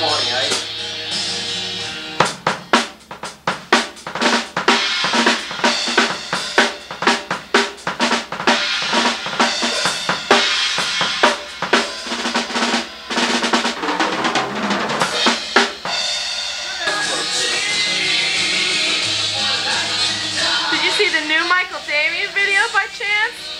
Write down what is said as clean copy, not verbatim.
funny, eh? Did you see the new Michael Damian video by chance?